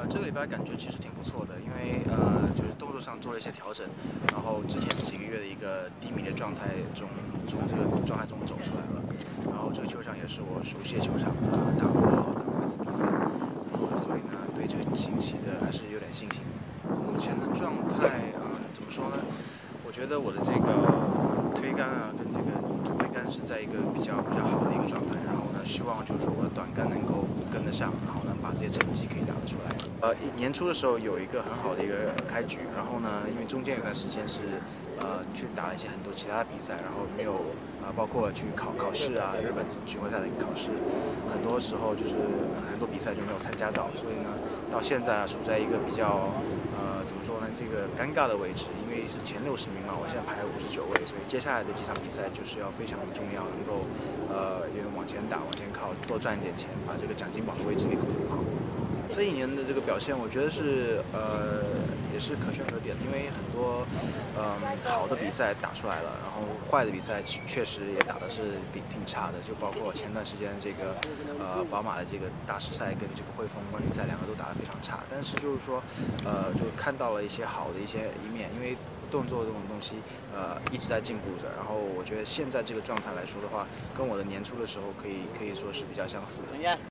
这个礼拜感觉其实挺不错的，因为就是动作上做了一些调整，然后之前几个月的一个低迷的状态从这个状态中走出来了，然后这个球场也是我熟悉的球场，打过一次比赛，所以呢对这个近期的还是有点信心。目前的状态怎么说呢？我觉得我的这个推杆跟这个挥杆是在一个比较好的一个状态，然后呢，希望就是说我的短杆能够跟得上，然后呢把这些成绩可以打得出来。年初的时候有一个很好的一个开局，然后呢，因为中间有段时间是去打了一些很多其他的比赛，然后没有包括去考试啊，日本巡回赛的一个考试，很多时候就是很多比赛就没有参加到，所以呢，到现在处在一个比较怎么说呢，这个尴尬的位置，因为是前60名嘛，我现在排59位，所以接下来的几场比赛就是要非常的重要，能够往前打，往前靠，多赚一点钱，把这个奖金榜的位置给巩固好。这一年的这个表现，我觉得是也是可圈可点，因为很多好的比赛打出来了，然后坏的比赛确实也打的是挺差的，就包括前段时间这个宝马的这个大师赛跟这个汇丰冠军赛两个都打得非常差，但是就是说就看到了一些好的一面，因为动作这种东西一直在进步着，然后我觉得现在这个状态来说的话，跟我的年初的时候可以说是比较相似的。